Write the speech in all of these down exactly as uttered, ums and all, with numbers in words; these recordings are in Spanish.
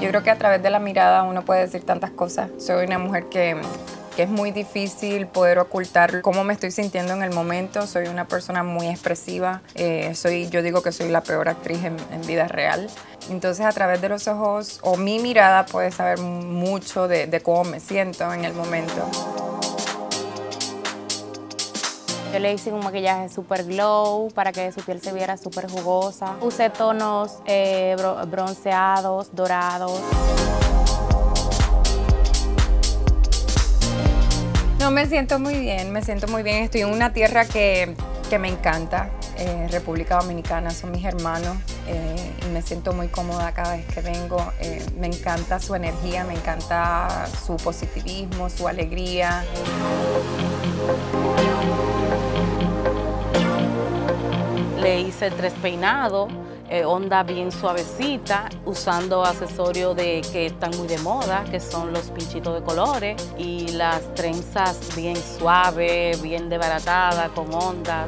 Yo creo que a través de la mirada uno puede decir tantas cosas. Soy una mujer que, que es muy difícil poder ocultar cómo me estoy sintiendo en el momento. Soy una persona muy expresiva. Eh, soy, yo digo que soy la peor actriz en, en vida real. Entonces, a través de los ojos o mi mirada puedes saber mucho de, de cómo me siento en el momento. Yo le hice un maquillaje super glow para que su piel se viera súper jugosa. Usé tonos eh, bronceados, dorados. No, me siento muy bien, me siento muy bien. Estoy en una tierra que, que me encanta. Eh, República Dominicana, son mis hermanos eh, y me siento muy cómoda cada vez que vengo. Eh, me encanta su energía, me encanta su positivismo, su alegría. Le hice tres peinados, eh, onda bien suavecita, usando accesorios de, que están muy de moda, que son los pinchitos de colores, y las trenzas bien suaves, bien desbaratadas, con ondas.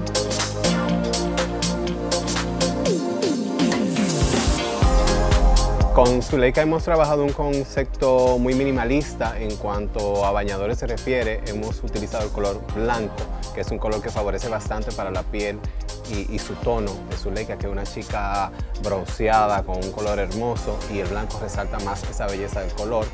Con Zuleika hemos trabajado un concepto muy minimalista en cuanto a bañadores se refiere. Hemos utilizado el color blanco, que es un color que favorece bastante para la piel y, y su tono de Zuleika, que es una chica bronceada con un color hermoso, y el blanco resalta más esa belleza del color.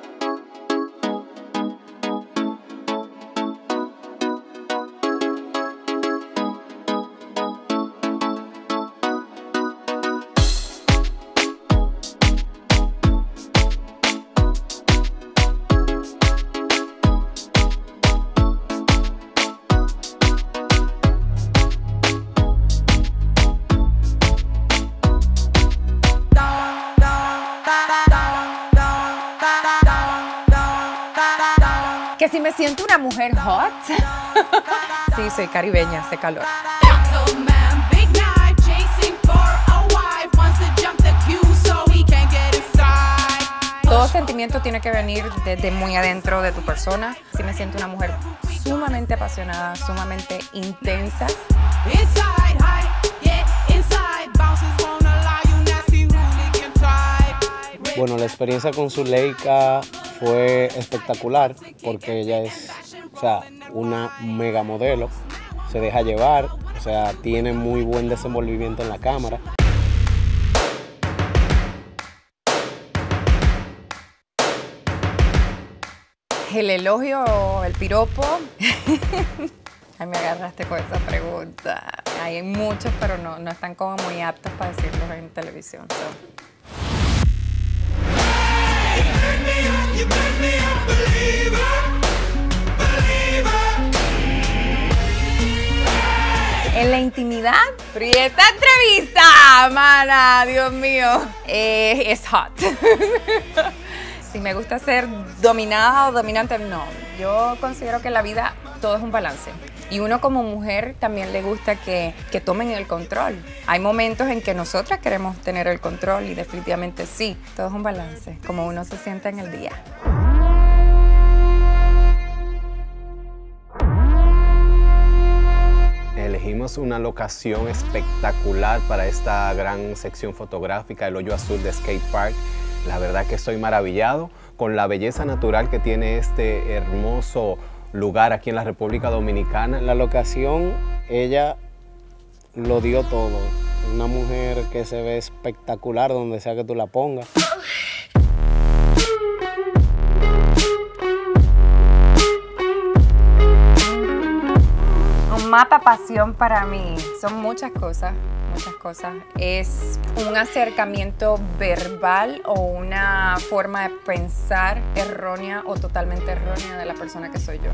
Que si me siento una mujer hot. Sí, soy caribeña, hace calor. Todo sentimiento tiene que venir desde muy adentro de tu persona. Sí me siento una mujer sumamente apasionada, sumamente intensa. Bueno, la experiencia con Zuleika fue espectacular porque ella es, o sea, una mega modelo, se deja llevar, o sea, tiene muy buen desenvolvimiento en la cámara. El elogio o el piropo. Ay, me agarraste con esa pregunta. Hay muchos, pero no, no están como muy aptos para decirlos en televisión. So. En la intimidad, pero y esta entrevista, mana, Dios mío, eh, es hot. Si me gusta ser dominada o dominante, no. Yo considero que en la vida todo es un balance. Y uno como mujer también le gusta que, que tomen el control. Hay momentos en que nosotras queremos tener el control y definitivamente sí, todo es un balance, como uno se sienta en el día. Elegimos una locación espectacular para esta gran sección fotográfica, el Hoyo Azul de Skate Park. La verdad que estoy maravillado con la belleza natural que tiene este hermoso lugar aquí en la República Dominicana. La locación, ella lo dio todo. Una mujer que se ve espectacular donde sea que tú la pongas. Un mapa pasión para mí son muchas cosas, muchas cosas. Es un acercamiento verbal o una forma de pensar errónea o totalmente errónea de la persona que soy yo.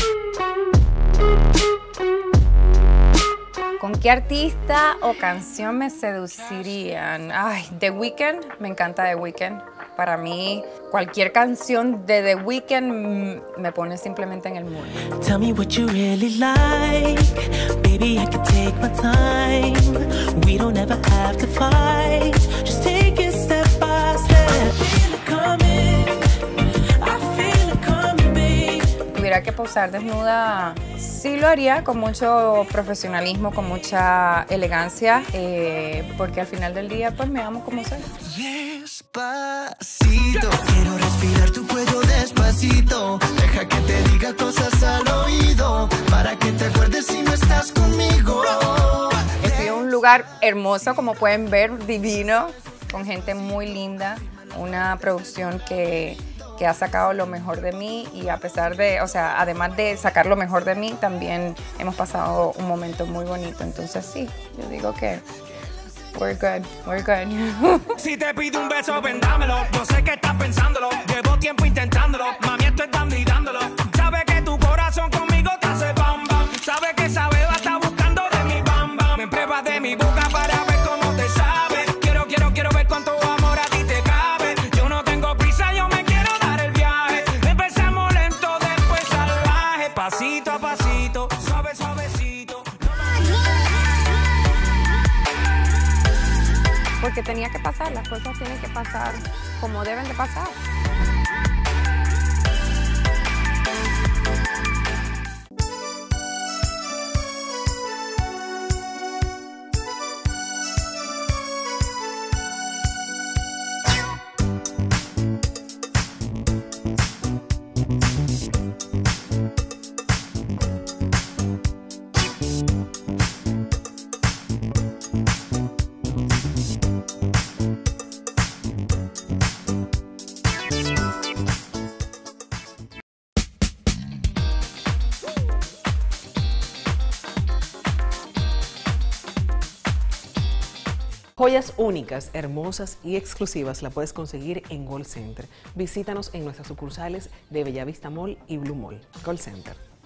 ¿Con qué artista o canción me seducirían? Ay, The Weeknd, me encanta The Weeknd. Para mí, cualquier canción de The Weeknd me pone simplemente en el mood. Tell me what you really like, baby, I can take my time. We don't ever have to fight, just take it step by step. I feel it coming, I feel it coming, babe. Si tuviera tuviera que posar desnuda, sí lo haría con mucho profesionalismo, con mucha elegancia, eh, porque al final del día pues me amo como soy. Despacito, quiero respirar tu cuello despacito. Deja que te diga cosas al oído, para que te acuerdes si no estás conmigo. Estoy en un lugar hermoso, como pueden ver, divino, con gente muy linda, una producción que, que ha sacado lo mejor de mí y a pesar de, o sea, además de sacar lo mejor de mí, también hemos pasado un momento muy bonito. Entonces sí, yo digo que we're good, we're good. Si te pido un beso, vendámelo. Yo sé que estás pensándolo. Llevo tiempo intentándolo. Mami, esto es dando y dándolo. Sabes que tu corazón conmigo te hace bam bam. Sabes que esa beba está buscando de mi bam bam. Me pruebas de mi boca para ver cómo te sabe. Quiero, quiero, quiero ver cuánto amor a ti te cabe. Yo no tengo prisa, yo me quiero dar el viaje. Empezamos lento, después salvaje. Pasito a pasito, suave, suavecito. Porque tenía que pasar, las cosas tienen que pasar como deben de pasar. Joyas únicas, hermosas y exclusivas la puedes conseguir en Gold Center. Visítanos en nuestras sucursales de Bellavista Mall y Blue Mall. Gold Center.